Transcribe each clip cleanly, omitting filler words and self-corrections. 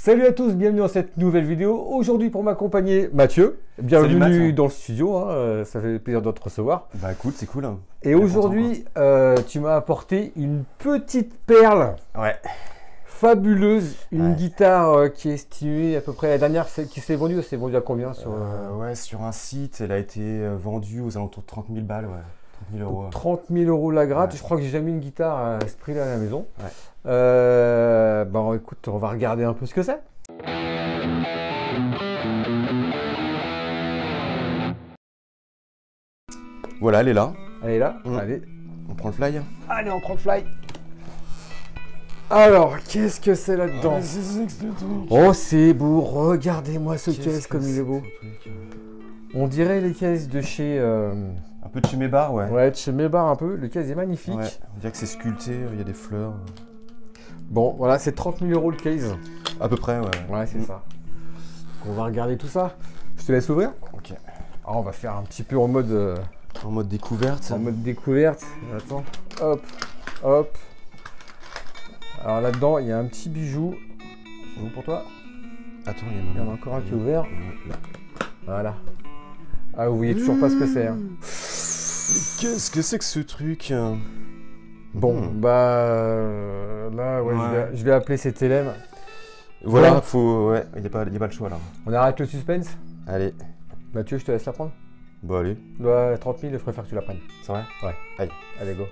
Salut à tous, bienvenue dans cette nouvelle vidéo. Aujourd'hui pour m'accompagner, Mathieu. Bienvenue dans le studio, hein. Ça fait plaisir de te recevoir. Bah écoute, c'est cool. Hein. Et aujourd'hui, tu m'as apporté une petite perle. Ouais. Fabuleuse, une guitare qui est estimée à peu près, la dernière qui s'est vendue, c'est vendu à combien sur, Ouais, sur un site, elle a été vendue aux alentours de 30 000 balles, ouais. 30 000 euros. 30 000 euros la gratte, je crois que j'ai jamais eu une guitare à ce prix-là à la maison. Ouais. Bon écoute, on va regarder un peu ce que c'est. Voilà, elle est là. Elle est là, allez. On prend le fly. Allez, on prend le fly. Alors, qu'est-ce que c'est là-dedans? Oh, c'est beau, regardez-moi ce caisse comme il est beau. On dirait les caisses de chez... Un peu de chez Mebar, ouais. Ouais, de chez Mebar un peu, le caisse est magnifique. Ouais, on dirait que c'est sculpté, il y a des fleurs. Bon, voilà, c'est 30 000 euros le case. À peu près, ouais. Ouais, c'est ça. On va regarder tout ça. Je te laisse ouvrir. Ok. Alors, on va faire un petit peu en mode... En mode découverte. En mode découverte. Attends, hop, hop. Alors là-dedans, il y a un petit bijou. C'est bon pour toi? Attends, il y en a encore un qui est ouvert. Voilà. Ah, vous voyez toujours pas ce que c'est. Hein. Qu'est-ce que c'est que ce truc? Bon, bah... là, ouais, je vais appeler cet élève. Voilà, bon. Faut... Ouais, il n'y a pas le choix, là. On arrête le suspense? Allez. Mathieu, je te laisse la prendre? Bon, allez. 30 000, je préfère que tu la prennes. C'est vrai? Ouais. Allez. Allez, go.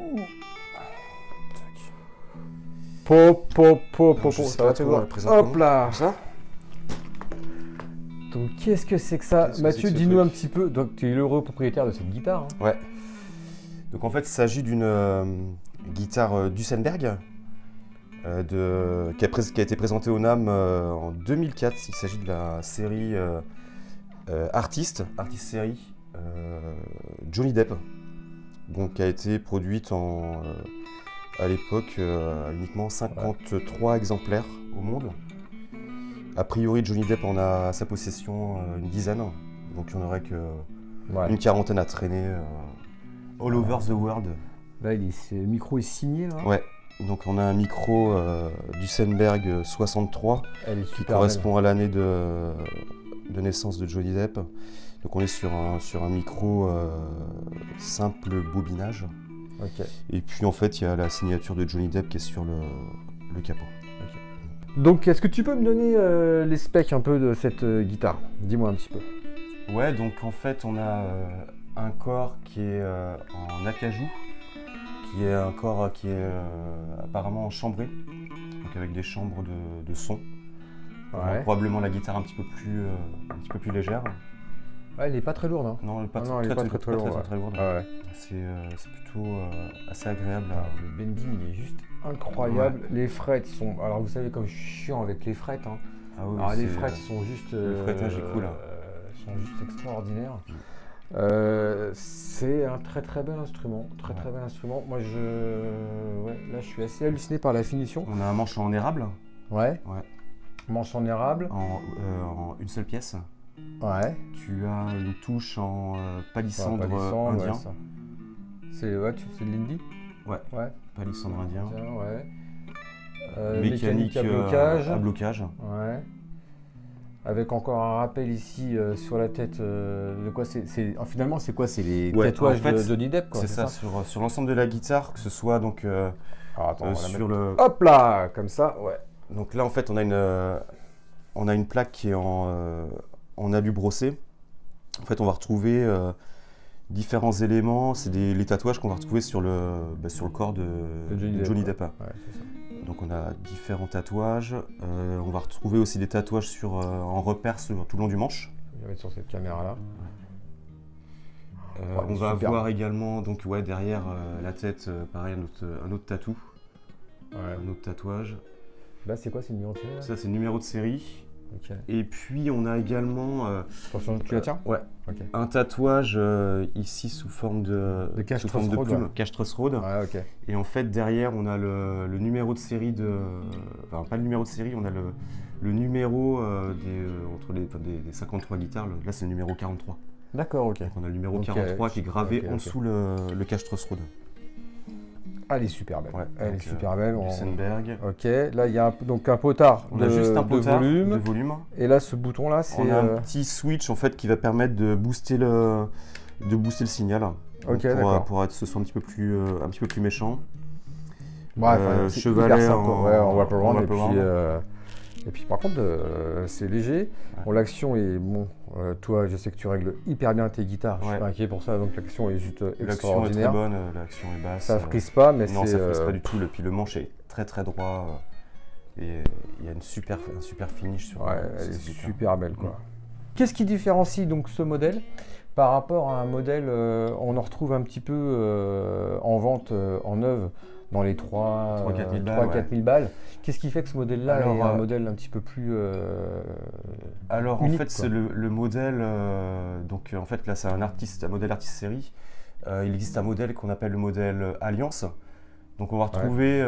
Po. Ça va te voir. Hop là. Ça. Donc, qu'est-ce que c'est que ça? Mathieu, dis-nous un petit peu. Donc, tu es l'heureux propriétaire de cette guitare. Hein. Ouais. Donc, en fait, il s'agit d'une guitare Duesenberg qui a été présentée au NAMM en 2004. Il s'agit de la série Artist série Johnny Depp. Donc, qui a été produite à l'époque uniquement 53 exemplaires au monde. A priori, Johnny Depp en a à sa possession une dizaine, donc il n'y en aurait qu'une quarantaine à traîner all over the world. Là, le micro est signé, là. Ouais, donc on a un micro Duesenberg 63 qui correspond à l'année de naissance de Johnny Depp. Donc on est sur un micro simple bobinage. Okay. Et puis en fait, il y a la signature de Johnny Depp qui est sur le capot. Okay. Donc, est-ce que tu peux me donner les specs un peu de cette guitare? Dis-moi un petit peu. Ouais, donc en fait, on a un corps qui est en acajou, qui est un corps qui est apparemment chambré, donc avec des chambres de son. Ouais. Probablement la guitare un petit peu plus légère. Ouais, elle n'est pas très lourde. Hein. Non, elle n'est pas très lourde. Ah ouais. C'est plutôt assez agréable. Le bending il est juste incroyable. Ouais. Les frettes sont... Alors vous savez comme je suis chiant avec les frettes. Hein. Ah oui, alors les frettes sont juste... le frettage est cool. Sont juste extraordinaires. C'est un très bel instrument. Très bel instrument. Moi là je suis assez halluciné par la finition. On a un manche en érable. Ouais. Manche en érable. En une seule pièce. Ouais. Tu as une touche en palissandre indien. Ouais, c'est de l'indie. Ouais. Palissandre indien. Ouais. Mécanique à blocage. Ouais. Avec encore un rappel ici sur la tête de quoi finalement c'est quoi? C'est les tatouages de Johnny Depp. C'est ça, sur l'ensemble de la guitare, que ce soit donc sur le... Hop là, comme ça, ouais. Donc là en fait on a une plaque qui est en alu brossé. En fait, on va retrouver différents éléments. C'est les tatouages qu'on va retrouver sur le corps de Johnny Depp. Ouais, c'est ça. Donc, on a différents tatouages. On va retrouver aussi des tatouages en repère tout le long du manche. Je vais mettre sur cette caméra-là. On va avoir également derrière la tête, pareil, un autre tatou. Ouais. Un autre tatouage. Là, c'est quoi? C'est le numéro de série? Ça, c'est le numéro de série. Okay. Et puis on a également tu la tiens? Ouais. Okay. Un tatouage ici sous forme de plume, Cash Truss Road. Ouais, okay. Et en fait derrière on a le numéro de série enfin pas le numéro de série, on a le numéro entre des 53 guitares. Là c'est le numéro 43. D'accord, ok. Donc on a le numéro 43 qui est gravé en dessous le Cash Truss Road. Ah, elle est super belle. Ouais, Elle est super belle. Duesenberg. Ok, là il y a donc un potard On a juste un potard de volume. Et là, ce bouton-là, c'est... On a un petit switch en fait qui va permettre de booster le signal. Ok, pour être ce soit un petit peu plus méchant. Bref, chevalet en wraparound. wraparound. Et puis par contre, c'est léger. Ouais. Bon, l'action est bon. Toi, je sais que tu règles hyper bien tes guitares. Je suis pas inquiet pour ça. Donc l'action est juste extraordinaire. extraordinaire. L'action est très bonne, l'action est basse. Ça frise pas, mais non, ça frise pas du tout. Puis le manche est très très droit. Et il y a un super finish sur. Ouais, elle est super belle quoi. Qu'est-ce qui différencie donc ce modèle par rapport à un modèle, on en retrouve un petit peu en vente en neuve dans les 3-4 000 balles. Qu'est-ce qui fait que ce modèle-là est un modèle un petit peu plus alors unique, en fait, c'est le modèle, donc en fait là c'est un modèle artiste série. Il existe un modèle qu'on appelle le modèle Alliance. Donc on va retrouver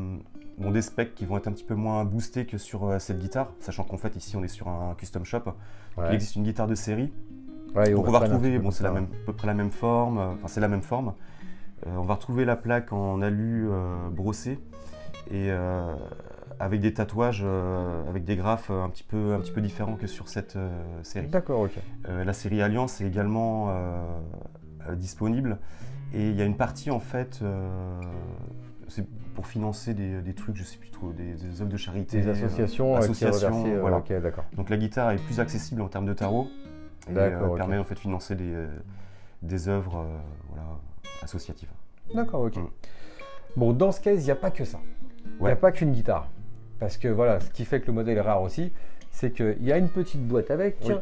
des specs qui vont être un petit peu moins boostés que sur cette guitare, sachant qu'en fait ici on est sur un custom shop. Il existe une guitare de série. Donc on va retrouver, c'est à peu près la même forme, c'est la même forme. On va retrouver la plaque en alu brossé et avec des tatouages, avec des graphes un petit peu différents que sur cette série. D'accord, ok. La série Alliance est également disponible et il y a une partie en fait, c'est pour financer des trucs, je sais plus trop, des œuvres de charité, des associations, voilà. Ok, d'accord. Donc la guitare est plus accessible en termes de tarot et permet en fait de financer des œuvres associatives. D'accord, ok. Bon, dans ce case, il n'y a pas que ça. Il n'y a pas qu'une guitare. Parce que voilà, ce qui fait que le modèle est rare aussi, c'est qu'il y a une petite boîte avec. Je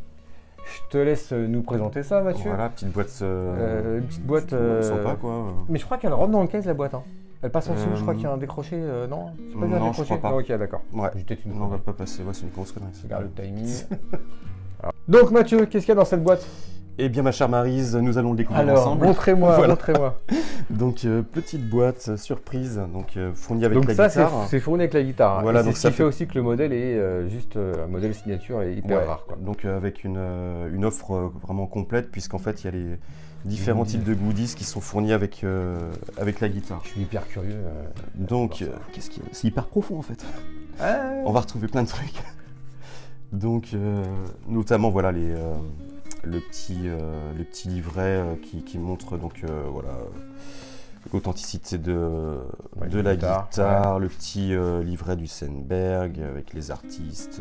te laisse nous présenter ça, Mathieu. Voilà, petite boîte. Une petite boîte. Sympa, quoi. Mais je crois qu'elle rentre dans le case, la boîte. Hein. Elle passe en dessous, je crois qu'il y a un décroché. Non, c'est pas non, je crois pas. Ok, d'accord. Ouais. Non, on va pas passer. Ouais, c'est une grosse connerie. Regarde le timing. Donc, Mathieu, qu'est-ce qu'il y a dans cette boîte? Eh bien, ma chère Maryse, nous allons le découvrir ensemble. Montrez-moi, voilà. montrez-moi. Donc, petite boîte surprise, donc fournie avec la guitare. Donc ça, c'est fourni avec la guitare. Voilà, donc ça fait aussi que le modèle est juste un modèle signature et hyper rare, quoi. Donc, avec une offre vraiment complète, puisqu'en fait, il y a les différents types de goodies qui sont fournis avec la guitare. Je suis hyper curieux. Donc, c'est hyper profond, en fait. On va retrouver plein de trucs. Donc, notamment, voilà, le petit livret qui montre donc l'authenticité de la guitare, le petit livret du Duesenberg avec les artistes,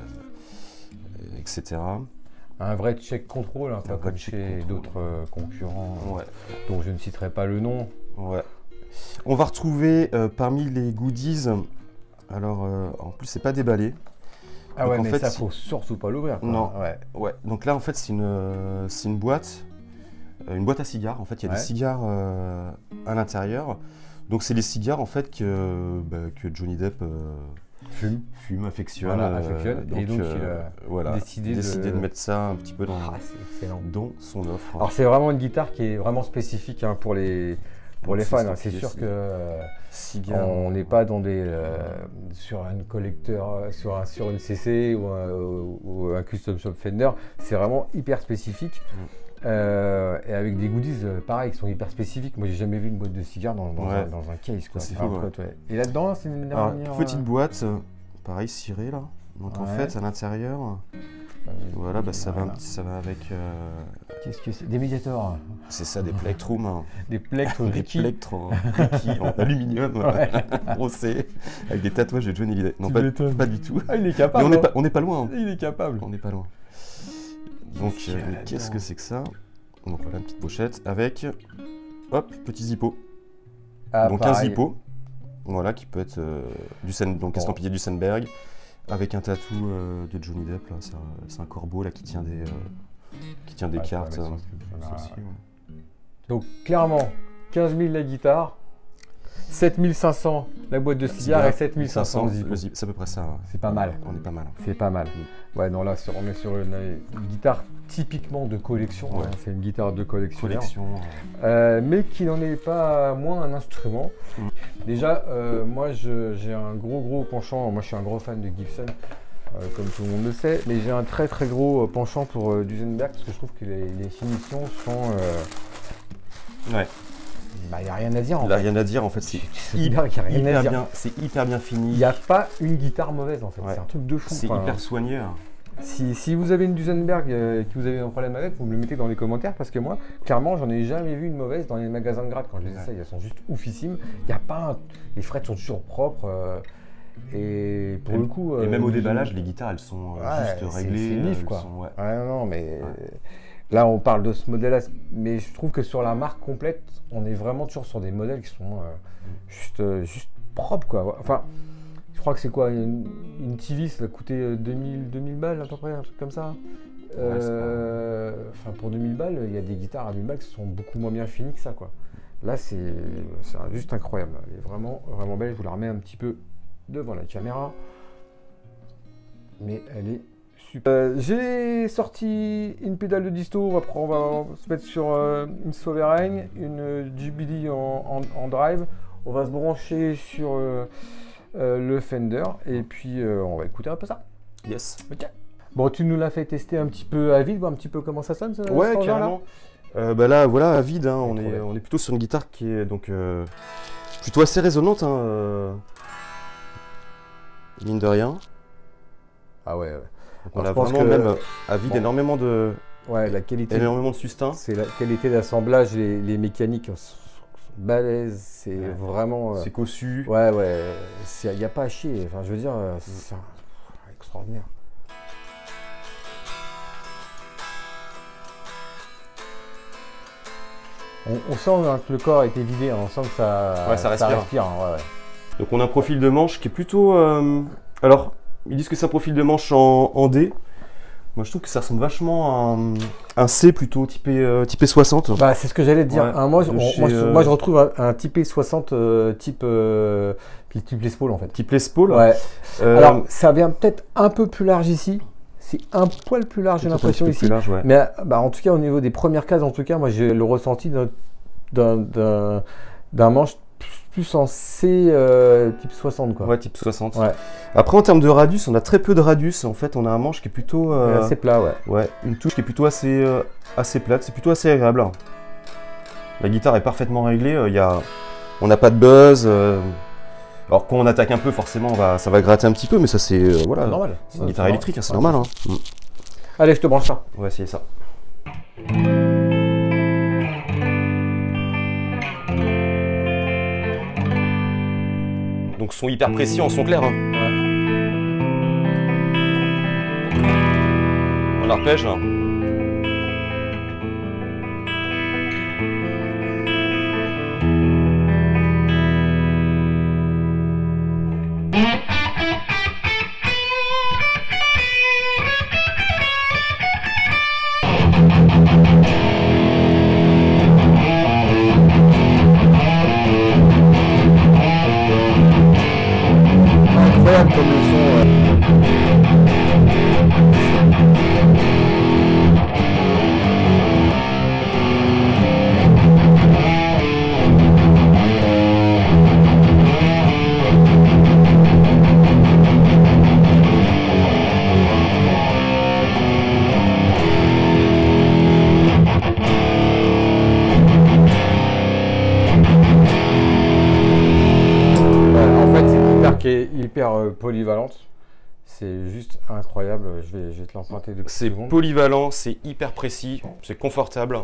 etc. Un vrai check control, hein, pas comme chez d'autres concurrents dont je ne citerai pas le nom. Ouais. On va retrouver parmi les goodies, alors en plus c'est pas déballé. Ah ouais, mais ça faut surtout pas l'ouvrir. Non. Ouais. Donc là en fait c'est une boîte à cigares. En fait il y a des cigares à l'intérieur. Donc c'est les cigares en fait que Johnny Depp fume, affectionne. Donc, et donc il a décidé de mettre ça un petit peu dans son offre. Alors c'est vraiment une guitare qui est vraiment spécifique pour les fans. C'est sûr que on n'est pas dans sur un collecteur, sur une CC ou un custom shop Fender. C'est vraiment hyper spécifique. Et avec des goodies pareil qui sont hyper spécifiques. Moi j'ai jamais vu une boîte de cigares dans un case, quoi. C'est fou, Et là-dedans c'est une dernière petite boîte, pareil cirée là. Donc en fait à l'intérieur, ça va avec. Qu'est-ce que c'est? Des médiators. C'est ça, des plectrums. Des plectres Ricky. Des plectres Ricky en aluminium brossé avec des tatouages de Johnny Hallyday. Non, pas du tout. Ah, il est capable. Mais on n'est pas loin. Il est capable. On n'est pas loin. Donc, qu'est-ce que c'est que ça? Donc voilà, une petite pochette avec, petit zippo. Donc pareil. Un zippo, voilà, qui peut être estampillé du Duesenberg, avec un tatou de Johnny Depp. Là, c'est un corbeau là qui tient des cartes. Donc clairement, 15 000 la guitare, 7 500 la boîte de cigares et 7 500 le zippo. C'est à peu près ça. C'est pas mal. On est pas mal. C'est pas mal. Ouais, non, là, on est sur une guitare typiquement de collection. C'est une guitare de collectionneur. Mais qui n'en est pas moins un instrument. Déjà, moi, j'ai un gros penchant. Moi, je suis un gros fan de Gibson, comme tout le monde le sait. Mais j'ai un très gros penchant pour Duesenberg parce que je trouve que les finitions sont... n'y a rien à dire. Il n'y a rien à dire en fait. C'est hyper bien fini. Il n'y a pas une guitare mauvaise en fait. C'est un truc de fou. C'est hyper soigné. Si vous avez une Duesenberg et que vous avez un problème avec, vous me le mettez dans les commentaires parce que moi, clairement, j'en ai jamais vu une mauvaise dans les magasins de grade. Quand je les essaye, elles sont juste oufissimes. Il y a pas les frettes sont toujours propres. Et pour le coup. Et même au déballage, les guitares, elles sont juste réglées. C'est nif quoi. Non, mais. Là, on parle de ce modèle-là, mais je trouve que sur la marque complète, on est vraiment toujours sur des modèles qui sont juste propres, quoi. Enfin, je crois que c'est quoi, une TV, ça a coûté 2000 balles à peu près, un truc comme ça. Enfin, pour 2000 balles, il y a des guitares à 2000 balles qui sont beaucoup moins bien finies que ça, quoi. Là, c'est juste incroyable. Elle est vraiment, vraiment belle. Je vous la remets un petit peu devant la caméra. Mais elle est super. J'ai sorti une pédale de disto. On va se mettre sur une Sovereign, une JBL en drive. On va se brancher sur le Fender et puis on va écouter un peu ça. Yes. Ok. Bon, tu nous l'as fait tester un petit peu à vide, voir un petit peu comment ça sonne. Ouais, carrément. Là, voilà, à vide, hein, on est plutôt sur une guitare qui est donc plutôt assez résonnante, mine de rien. Ah ouais. Donc on a vraiment même à vide énormément de. Ouais, la qualité. Énormément de sustain. C'est la qualité d'assemblage, les mécaniques sont balèzes, c'est vraiment. C'est cossu. Ouais, il n'y a pas à chier. Enfin, je veux dire, c'est extraordinaire. On sent que le corps a été vidé, on sent que ça respire. Donc on a un profil de manche qui est plutôt... Alors, ils disent que c'est un profil de manche en D. Moi je trouve que ça ressemble vachement à un C plutôt typé 60. Bah, c'est ce que j'allais te dire. Ouais, moi je retrouve un typé 60 type Les Paul en fait. Type Les Paul. Ouais. Alors ça vient peut-être un peu plus large ici. C'est un poil plus large, j'ai l'impression ici. Large, ouais. Mais en tout cas, au niveau des premières cases, en tout cas, moi j'ai le ressenti d'un manche plus en C type 60. Quoi. Ouais, type 60. Ouais. Après, en termes de radius, on a très peu de radius. En fait, on a un manche qui est plutôt. Assez plat, ouais. Ouais, une touche qui est plutôt assez plate. C'est plutôt assez agréable. La guitare est parfaitement réglée. On n'a pas de buzz. Alors quand on attaque un peu, forcément, ça va gratter un petit peu, mais ça c'est voilà. Normal. C'est une guitare électrique, c'est normal. Allez, je te branche ça. On va essayer ça. Donc son hyper précis en son clair. On arpège. Incroyable comme le son. Qui est hyper polyvalente, c'est juste incroyable. Je vais te l'emprunter de C'est polyvalent, c'est hyper précis, c'est confortable.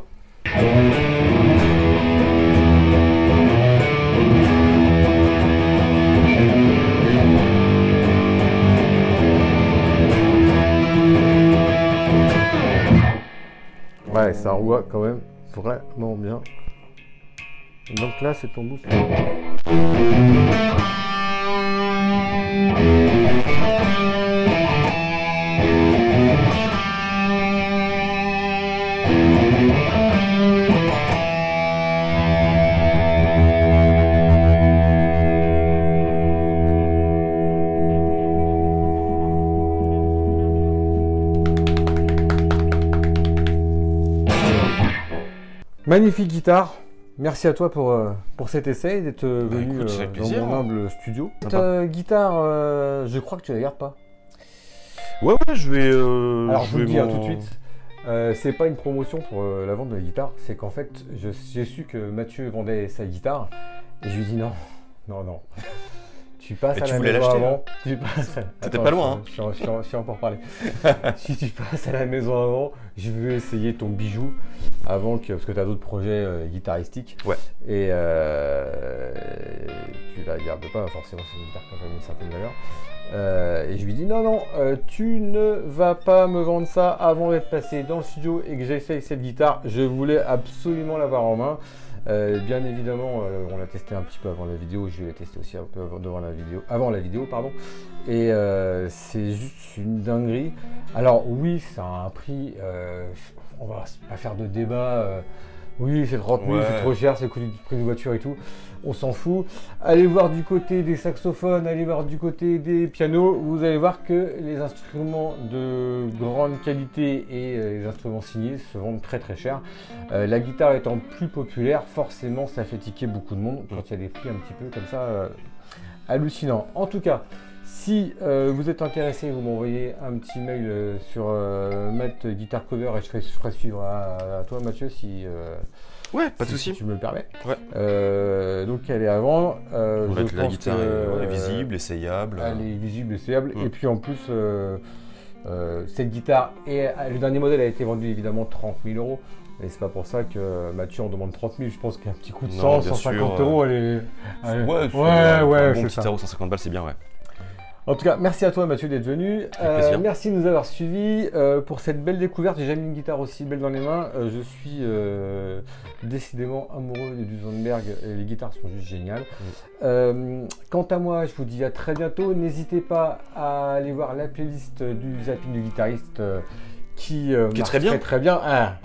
Ouais, ça envoie quand même vraiment bien. Donc là, c'est ton boost. Magnifique guitare. Merci à toi pour cet essai, d'être venu dans mon humble studio. Cette guitare, je crois que tu la gardes pas. Ouais, je vais... Alors je vous le dis tout de suite, c'est pas une promotion pour la vente de la guitare, c'est qu'en fait, j'ai su que Mathieu vendait sa guitare et je lui dis non. Tu passes à la maison avant. T'étais pas loin. Je suis en pour parler. Si tu passes à la maison avant, je veux essayer ton bijou avant que, parce que tu as d'autres projets guitaristiques. Ouais. Et tu la gardes pas, forcément, c'est une guitare qui a quand même une certaine valeur. Et je lui dis non, tu ne vas pas me vendre ça avant d'être passé dans le studio et que j'essaye cette guitare. Je voulais absolument l'avoir en main. Bien évidemment, on l'a testé un petit peu avant la vidéo, je l'ai testé aussi un peu avant la vidéo, pardon. Et c'est juste une dinguerie. Alors oui, ça a un prix, on va pas faire de débat. Oui, c'est 30 000, c'est trop cher, c'est le prix de voiture et tout. On s'en fout. Allez voir du côté des saxophones, allez voir du côté des pianos. Vous allez voir que les instruments de grande qualité et les instruments signés se vendent très très cher. La guitare étant plus populaire, forcément ça fait tiquer beaucoup de monde quand il y a des prix un petit peu comme ça hallucinants. En tout cas, si vous êtes intéressé, vous m'envoyez un petit mail sur Matt Guitar Cover et je ferai suivre à toi Mathieu si... ouais, pas de souci. Si tu me le permets. Ouais. Donc elle est à vendre. La guitare est visible, essayable. Elle est visible, essayable. Et puis en plus, cette guitare, le dernier modèle a été vendu évidemment 30 000 €. Et c'est pas pour ça que Mathieu en demande 30 000. Je pense qu'un petit coup de 100, 150 €, elle est... Ouais, c'est ça. 150 balles, c'est bien, ouais. En tout cas, merci à toi Mathieu d'être venu. Merci de nous avoir suivis pour cette belle découverte. J'ai jamais eu une guitare aussi belle dans les mains. Je suis décidément amoureux du Zandberg et les guitares sont juste géniales. Quant à moi, je vous dis à très bientôt. N'hésitez pas à aller voir la playlist du Zapping du guitariste qui est très bien. Très bien.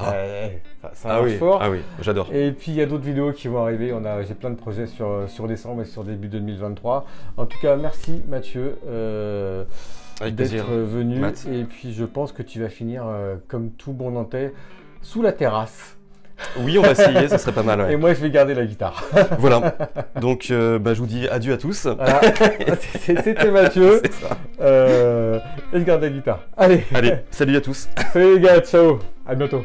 Ça marche fort. Ah oui, j'adore. Et puis il y a d'autres vidéos qui vont arriver. J'ai plein de projets sur décembre et sur début 2023. En tout cas, merci Mathieu d'être venu. Matt. Et puis je pense que tu vas finir comme tout bon Nantais sous la terrasse. Oui, on va essayer, ça serait pas mal. Ouais. Et moi, je vais garder la guitare. Voilà. Donc, je vous dis adieu à tous. Voilà. C'était Mathieu. C'est ça. Et je garde la guitare. Allez, salut à tous. Salut les gars, ciao. À bientôt.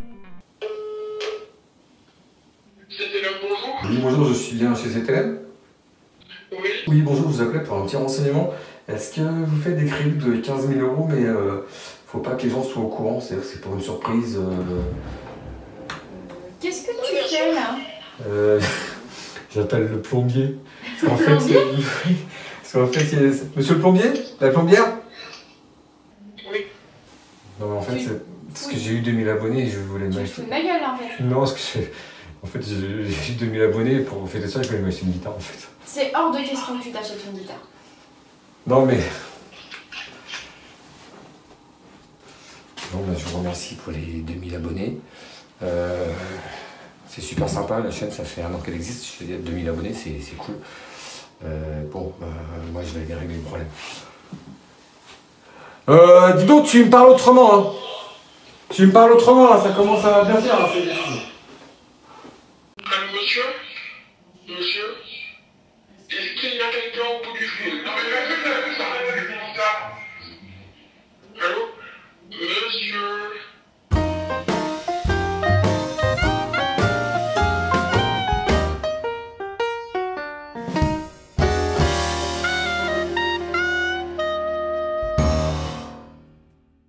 C'était là, bonjour. Oui, bonjour, je suis bien chez CTLM. Oui. Oui, bonjour, je vous appelais pour un petit renseignement. Est-ce que vous faites des crédits de 15 000 €, mais faut pas que les gens soient au courant, c'est pour une surprise. Qu'est-ce que tu fais là? J'appelle le plombier. Parce qu'en fait, monsieur le plombier? La plombière? Oui. Non, mais en fait, c'est parce que j'ai eu 2000 abonnés et je voulais Tu te m'acheter. fous de ma gueule en fait. Non, parce que en fait, j'ai eu 2000 abonnés et pour fêter ça, je voulais m'acheter une guitare en fait. C'est hors de question que tu t'achètes une guitare. Non, mais. Bon, bah, je vous remercie pour les 2000 abonnés. C'est super sympa, la chaîne, ça fait 1 an qu'elle existe. Je te dis, 2000 abonnés, c'est cool. Moi, je vais aller régler le problème. Dis donc, tu me parles autrement, hein. Tu me parles autrement, là, ça commence à bien faire. Hein, Allô, monsieur? Monsieur? Est-ce qu'il y a quelqu'un au bout du fil? Non, mais ça. Allô? Monsieur?